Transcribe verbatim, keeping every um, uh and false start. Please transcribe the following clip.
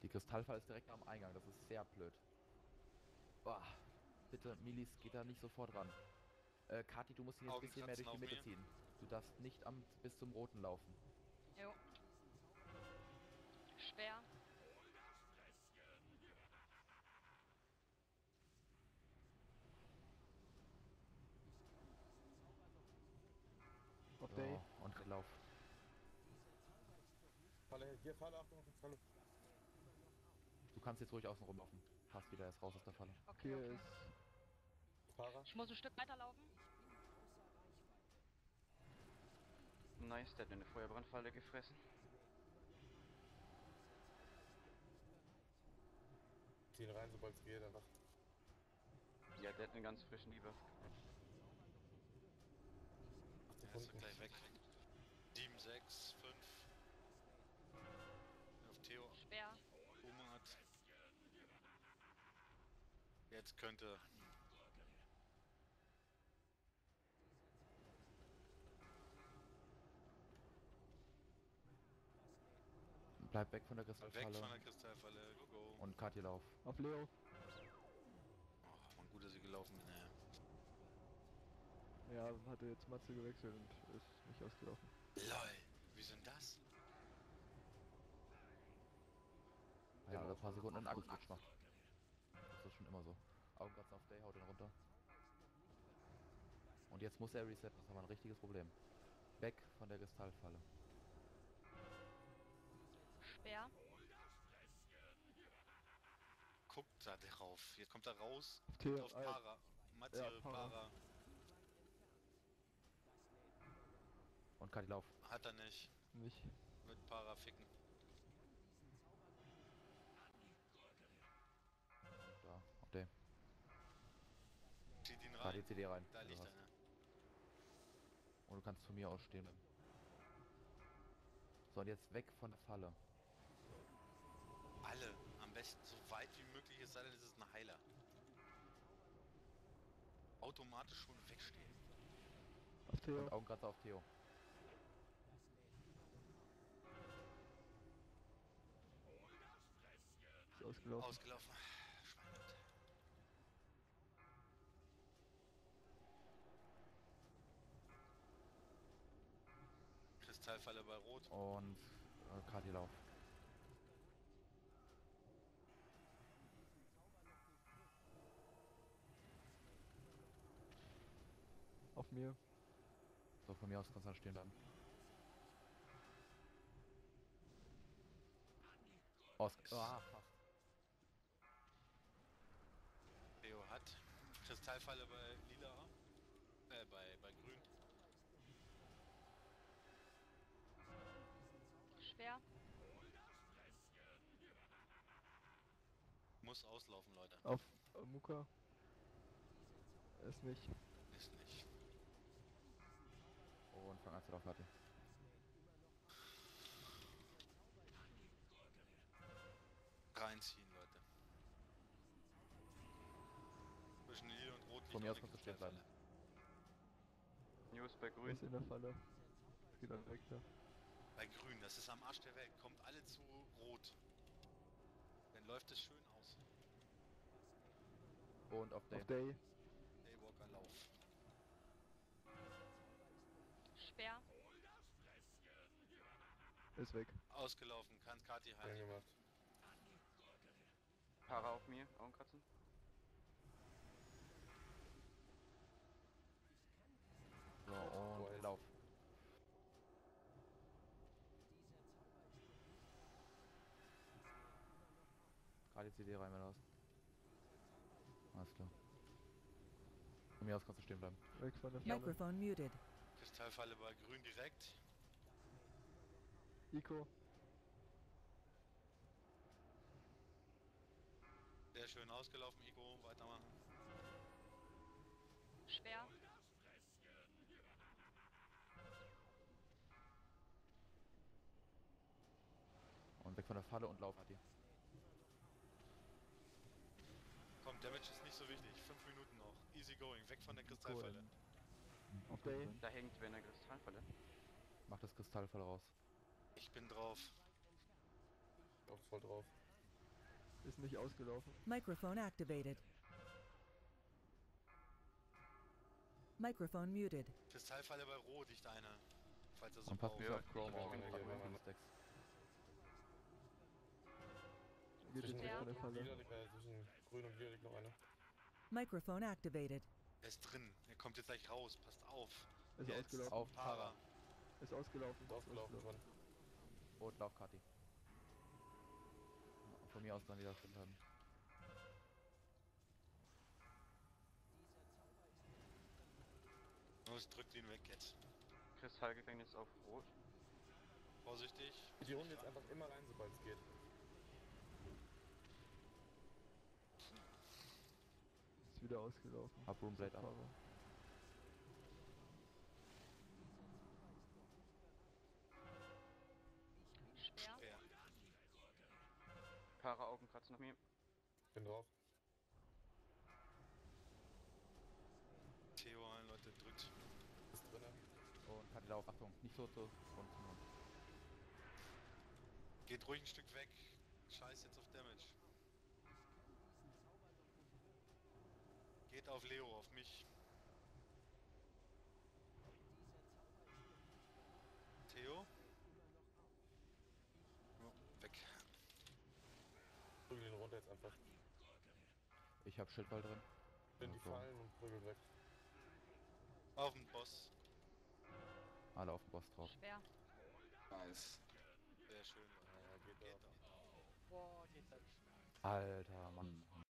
Die Kristallfall ist direkt am Eingang, das ist sehr blöd. Boah, bitte, Milis, geht da nicht sofort ran. Äh, Kati, du musst ihn jetzt ein bisschen mehr durch die Mitte mir. ziehen. Du darfst nicht am, bis zum Roten laufen. Jo. Schwer. Auf Day. So, und Lauf. Falle, hier Falle, Achtung, Falle. Du kannst jetzt ruhig außen rumlaufen. Passt wieder erst raus aus der Falle. Okay, Hier okay. ist Fahrer. Ich muss ein Stück weiterlaufen. Nice, der hat eine Feuerbrandfalle gefressen. Ziehen rein, sobald es geht, einfach. Ja, der hat einen ganz frischen Lieber. Der ist gleich weg. sieben, sechs, fünf. Auf Theo. Schwer. Umat. Jetzt könnte. Bleib weg von der Weg Kristallfalle. von der Kristallfalle. Go, go. Und Kati, lauf. auf Leo. Oh, man, gut, dass ich gelaufen bin. Ja, Ja. hatte jetzt Matze gewechselt und ist nicht ausgelaufen. LOL. Wie sind das? Ja, alle paar Sekunden einen Akku-Switch macht. Das ist schon immer so. Augenkratzen auf Day, haut den runter. Und jetzt muss er resetten, das ist aber ein richtiges Problem. Weg von der Kristallfalle. Schwer. Guckt da drauf. Jetzt kommt er raus. Theo, Guckt auf äh, Para. Matze, ja, Para. Para. Und Kati, lauf. Hat er nicht. Nicht. Mit Para ficken. Da, auf Day. Zieht ihn rein. Kati, C D rein. Da liegt Du er. hast. Ne? Und du kannst von mir aus stehen bleiben. So, und jetzt weg von der Falle. Alle. Am besten so weit wie möglich, es sei denn, es ist ein Heiler. Automatisch schon wegstehen. Auf Theo. Und Augenkratzer auf Theo. Ist ausgelaufen. Ausgelaufen. Schweinert. Kristallfalle bei Rot. Und äh, Kati, lauf. Auf mir. So, von mir aus kannst du dann stehen bleiben. Aus. Ah, fast. Theo hat. Kristallfalle bei Lila. Äh, bei, bei Grün. Schwer. Muss auslaufen, Leute. Auf äh, Muka. Ist nicht. Ist nicht. Und fang an zu laufen, Kati. Reinziehen, Leute. Zwischen Lila und Rot liegt Von mir noch aus eine kannst du stehen bleiben. Kristallfalle. News bei Er Grün. ist in der Falle. Geht dann weg da. Bei Grün, das ist am Arsch der Welt. Kommt alle zu Rot. Dann läuft es schön aus. Und auf Day. Auf Day. Daywalker Lauf. Schwer. Ist weg. Ausgelaufen, kann Kati Schön halten. gemacht. Para auf mir, Augenkratzen. So, und Boah, lauf. Gerade C D rein, wenn du hast. Alles klar. Von mir aus kannst du stehen bleiben. Weg von der Falle. Microphone muted. Kristallfalle bei Grün direkt. Ico. Sehr schön ausgelaufen, Igo. Weitermachen. Schwer. Und weg von der Falle und lauf, Kati. Komm, Damage ist nicht so wichtig. Fünf Minuten noch. Easy going. Weg von der Kristallfalle. Auf Day. Da hängt wer in der Kristallfalle. Mach das Kristallfall raus. Ich bin drauf. Auch voll drauf. Ist nicht ausgelaufen. Microphone activated. Microphone muted. Kristallfalle bei Rot liegt einer. Falls er so Und passt braucht. nicht Ja, auf Chrome ich auf. bin Ich gut. hab fünf, sechs. Geht jetzt Zwischen nicht Ja. von der Rot und Falle. Lila liegt, äh, zwischen Grün und Lila liegt noch einer. Microphone activated. Er ist drin. Er kommt jetzt gleich raus. Passt auf. Ist Jetzt. ausgelaufen. Auf Para. Para. Ist ausgelaufen. Ist ausgelaufen schon. Rot, lauf Kati. Von mir aus dann wieder drin haben. Los, drückt ihn weg jetzt. Kristallgefängnis auf Rot. Vorsichtig. Die holen jetzt einfach immer rein, sobald es geht. Ist wieder ausgelaufen. Hab Roomblade ab. Fahrer. Schwer. Schwer. Para Augenkratzen auf mir. Bin drauf. Theo, Leute, drückt. Ist drinne. Und Kati, lauf. Achtung, nicht so zu unten. Geht ruhig ein Stück weg. Scheiß jetzt auf Damage. Geht auf Leo, auf mich. Theo? Oh, weg. Prügel ihn runter jetzt einfach. Ich hab Schildball drin. In die Also, Fallen und prügel weg. Auf den Boss. alle auf den Boss drauf. Schwer. Nice. Sehr schön. Ja, geht Geht doch. doch. Alter, Mann.